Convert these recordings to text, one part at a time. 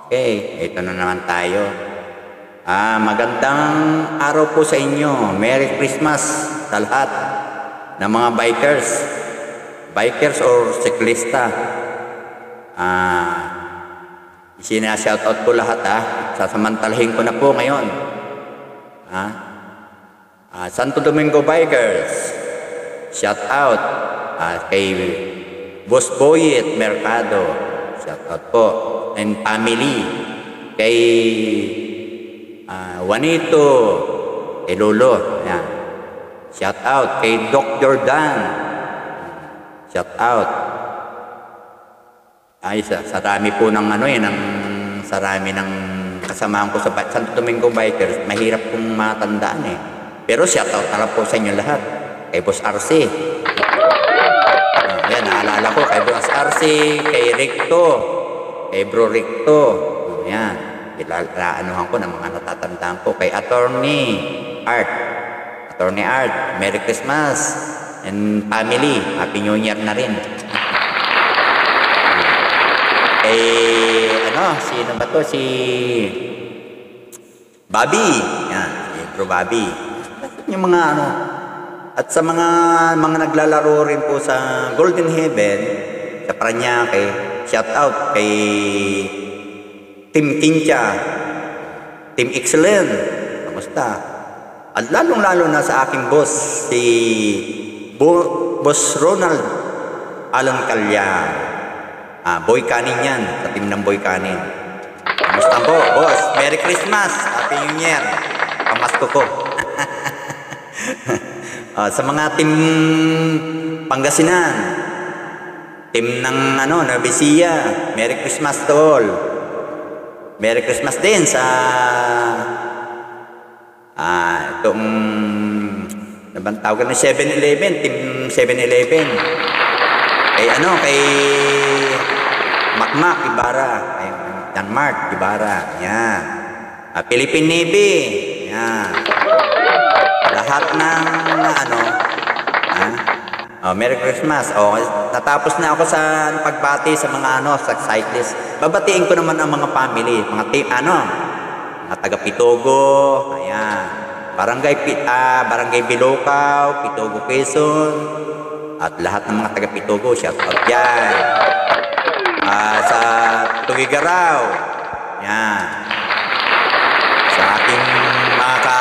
Okay, ito na naman tayo. Magandang araw po sa inyo. Merry Christmas sa lahat ng mga bikers. Bikers or siklista. Sinashoutout ko lahat Sasamantalahin ko na po ngayon. Santo Domingo Bikers. Shout out kay Boss Boyet Mercado. Shout out po. And family. Kay Juanito. Kay Lolo. Ayan. Shout out kay Doc Jordan. Shout out. Sarami po ng sarami ng kasamahan ko sa Santo Domingo Bikers. Mahirap pong matandaan Pero shout out na lang po sa inyo lahat. Kay Boss RC. Yan, naalala ko kay Boss RC, kay Ricto, kay Bro Ricto. Yan, ilaalaanuhan ko ng mga natatandaan ko. Kay Attorney Art. Attorney Art, Merry Christmas. And family, Happy New Year na rin. Sino ba to? Si Bobby. Yan, si Bro Bobby. Yung mga at sa mga naglalaro rin po sa Golden Heaven, sa Parañaque, shout out kay Team Kincha, Team Excellent, kamusta? At lalong-lalo na sa aking boss, si Boss Ronald Alan Calyan. Boy Canin yan, sa team ng Boy Canin. Kamusta po, boss? Merry Christmas! Happy New Year! Pamasko ko. Sa mga team Pangasinan, team ng Navisia, Merry Christmas to all. Merry Christmas din sa itong nabang tawag na 7-Eleven, team 7-Eleven. Kay Macmac Ibarra, kay Danmark Ibarra, yan. Philippine Navy, yan. Lahat ng Merry Christmas. Natapos na ako sa pagbati sa mga sa cyclist. Babatiin ko naman ang mga family, mga team mga taga Pitogo, ayan. Barangay Bilocaw, Pitogo Quezon, at lahat ng mga taga Pitogo, shout out yan. Sa Tugigaraw, yan. Sa ating mga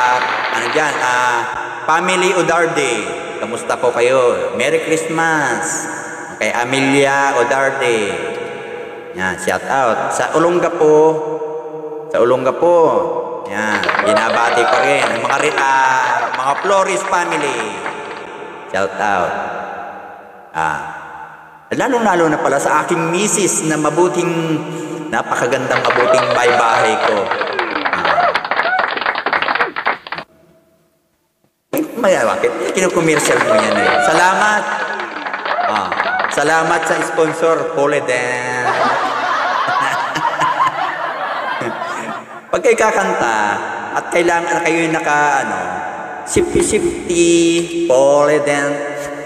family Odarde, kamusta po kayo? Merry Christmas. Kay Amelia Odarde, yan, shout out. Sa Olongapo, yan, binabati ko rin mga Flores family, shout out. Lalong-lalo na pala sa aking misis na napakagandang mabuting bahay ko. Bakit? Kinukomersyal mo yan Salamat. Salamat sa sponsor, Polydent. Pag kayo kakanta at kailangan na kayo safety, Polydent.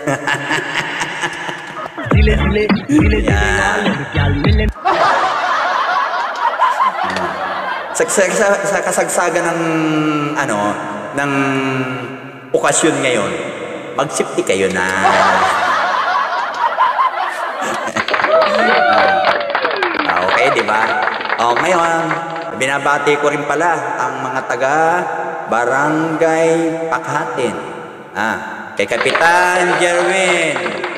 Sa kasagsagan ng okasyon ngayon, mag-safety kayo na. Okay, di ba? Ngayon, binabati ko rin pala ang mga taga Barangay Pakhatin. Kay Kapitan Jerwin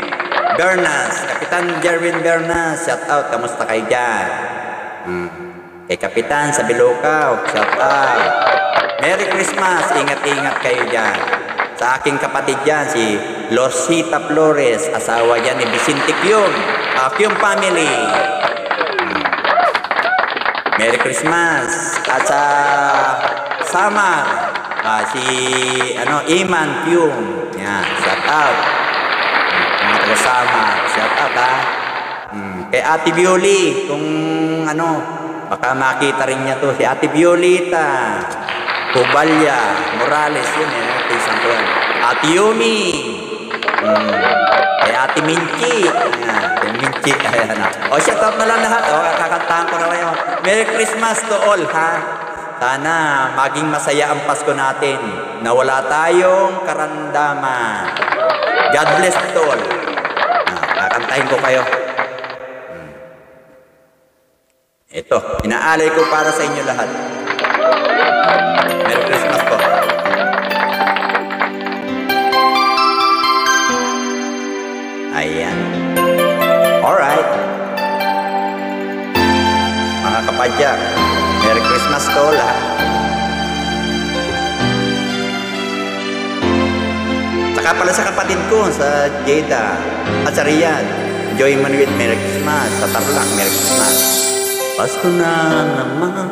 Bernas, shout out, kamusta kayo dyan? Kay Kapitan sa Bilocaw, shout out. Merry Christmas, ingat-ingat kayo dyan. Sa aking kapatid dyan, si Losita Flores, asawa yan ni Vicente Kyum, Kyum family. Merry Christmas. At sa Samar, si Iman Kyum, yan, shout out. Mga taga-Samar, shout out Kay Ate Violi, kung baka makita rin niya to, si Ate Violita Cubalya Morales, yun tisang ko yan. Ate Yumi, kay Ate Minchi, Minchi, shout out na lang lahat, kakantahan ko na kayo. Merry Christmas to all, ha? Sana maging masaya ang Pasko natin. Na wala tayong karandaman. God bless to all. Kakantahin ko kayo. Ito, inaalay ko para sa inyo lahat. Merry Christmas po. Ayan. Alright. Mga kapadya, Merry Christmas to lahat. Saka pala sa kapatid ko sa Jeddah at sa Riyadh, Joy Manuel, Merry Christmas. Sa Tarlac, Merry Christmas. Pasko na naman,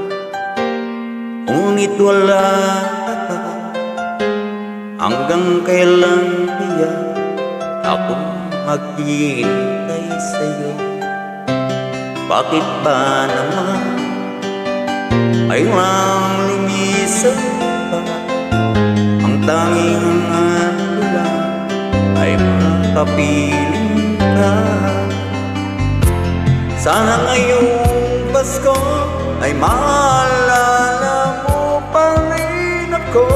ngunit wala ka. Hanggang kailan kaya ako maghihintay sa'yo? Bakit ba naman ay walang lumisan pa? Ang tanging hangat ko lang ay makapiling ka. Sana ngayong Pasko ay maalala mo pa rin ako.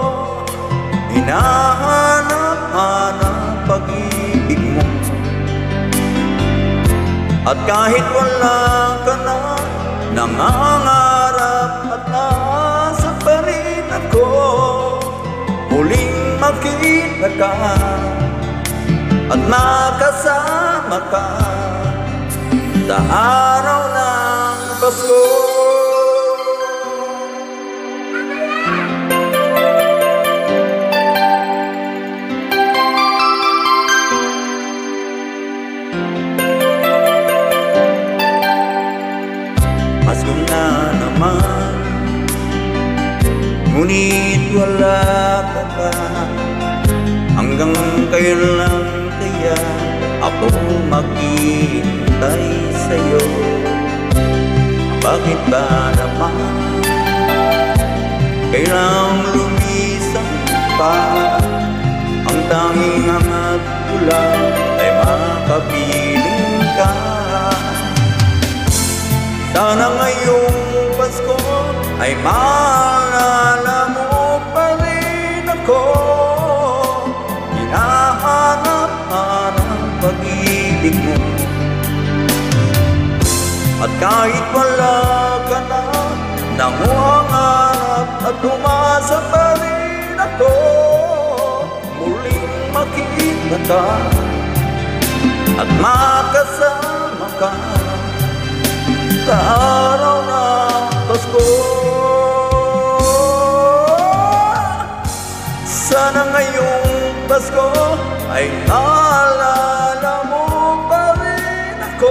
Hinahanap-hanap pag-ibig mo. At kahit wala ka na, nangangarap at nasa pa rin ako. Muling makita ka at makasama ka sa araw ng Pasko. Pasko na naman, ngunit wala ka pa. Hanggang kailan kaya ako maghihintay sa'yo? Bakit ba naman kailang lumisan pa? Ang tanging hangat ko lang ay makapiling ka. Sana ngayong Pasko ay maalala mo pa rin ako. Hinahanap-hanap pag-ibig mo. At kahit wala ka na, nanguhangarap at umasa pa rin ako. Muling makita ka at makasama ka sa araw ng Pasko. Sana ngayong Pasko ay naalala mo pa rin ako.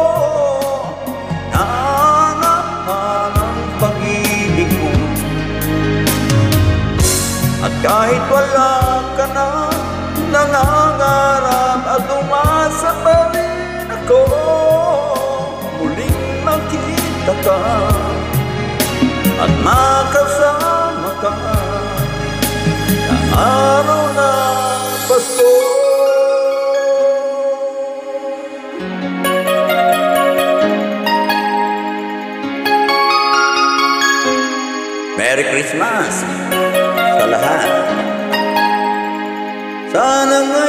Nangangahanap pag-ibig mo. At kahit wala ka na, nangangarap at umasa pa rin ako. Muling makita ka at makasama ka sa araw ng Pasko. Merry Christmas sa lahat. Sana